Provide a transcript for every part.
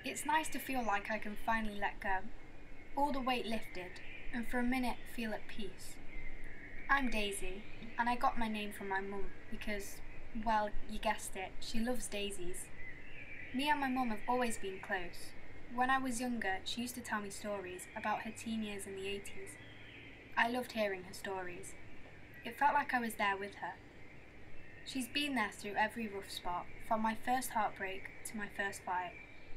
It's nice to feel like I can finally let go, all the weight lifted, and for a minute feel at peace. I'm Daisy, and I got my name from my mum because, well, you guessed it, she loves daisies. Me and my mum have always been close. When I was younger, she used to tell me stories about her teen years in the 80s. I loved hearing her stories. It felt like I was there with her. She's been there through every rough spot, from my first heartbreak to my first fight.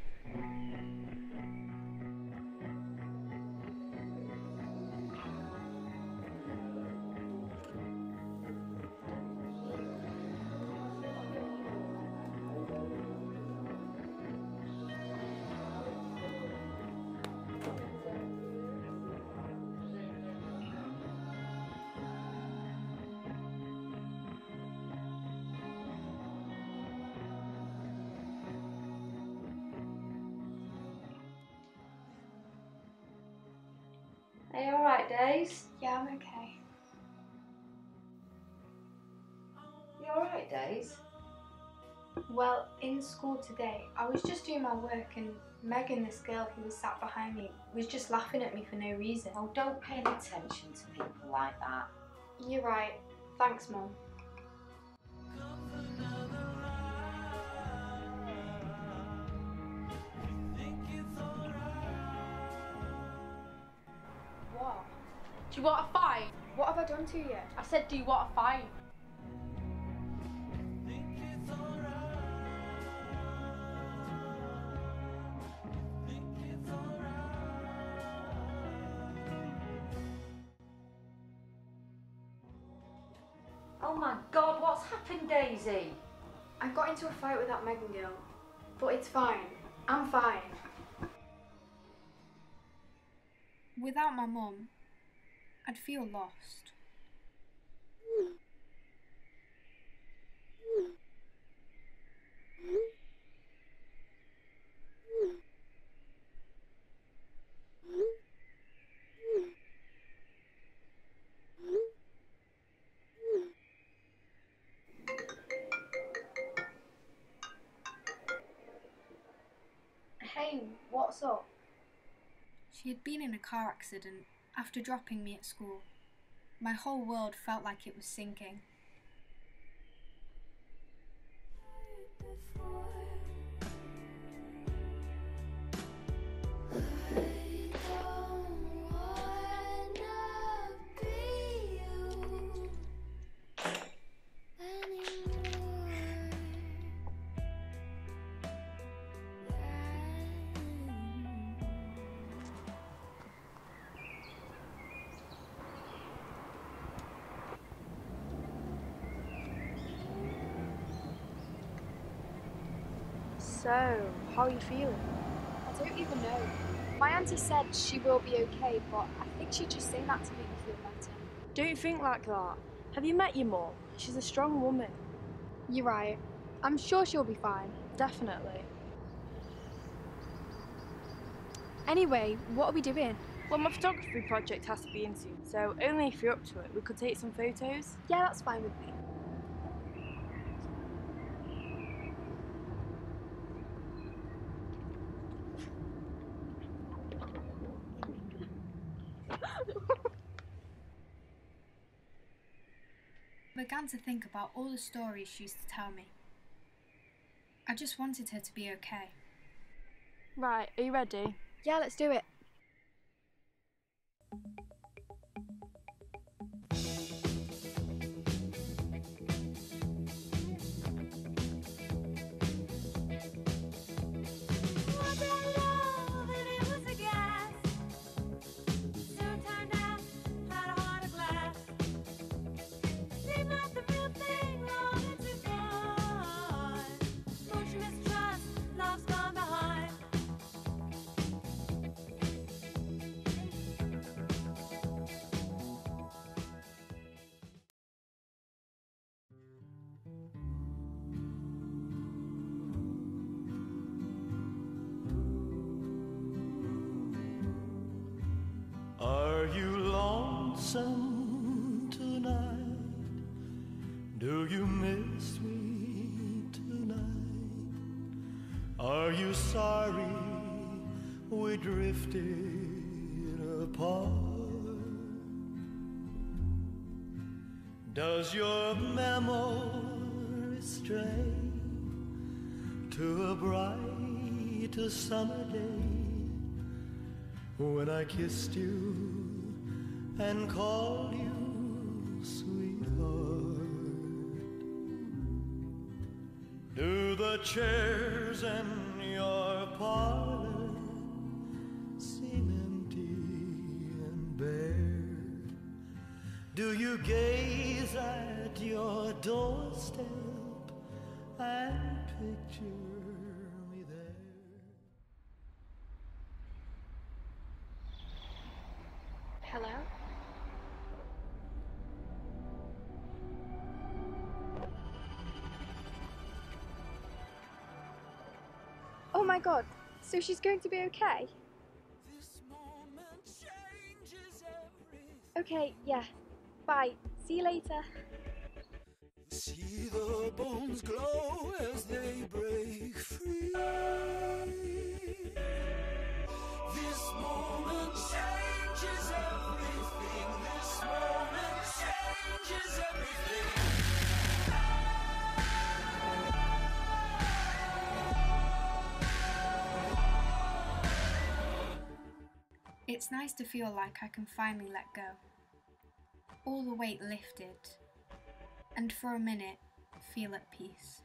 Are you alright, Days? Yeah, I'm okay. You alright, Days? Well, in school today, I was just doing my work and Megan, this girl who was sat behind me, was just laughing at me for no reason. Oh, don't pay any attention to people like that. You're right. Thanks, Mum. What? Do you want a fight? What have I done to you? I said, do you want a fight? Oh my God, what's happened, Daisy? I got into a fight with that Megan girl, but it's fine. I'm fine. Without my mum, I'd feel lost. Hey, what's up? She had been in a car accident after dropping me at school. My whole world felt like it was sinking. So, how are you feeling? I don't even know. My auntie said she will be okay, but I think she's just saying that to make me feel better. Don't think like that. Have you met your mum? She's a strong woman. You're right. I'm sure she'll be fine. Definitely. Anyway, what are we doing? Well, my photography project has to be in soon, so only if you're up to it, we could take some photos. Yeah, that's fine with me. I began to think about all the stories she used to tell me. I just wanted her to be okay. Right, are you ready? Yeah, let's do it. Are you lonesome tonight? Do you miss me tonight? Are you sorry we drifted apart? Does your memory stray to a bright summer day when I kissed you and called you sweetheart? Do the chairs in your parlor seem empty and bare? Do you gaze at your doorstep and picture me there? Hello? Oh my god, so she's going to be okay? Okay, yeah. Bye. See you later. See the bones glow as they break free. This moment changes everything. This moment changes everything. It's nice to feel like I can finally let go. All the weight lifted, and for a minute, feel at peace.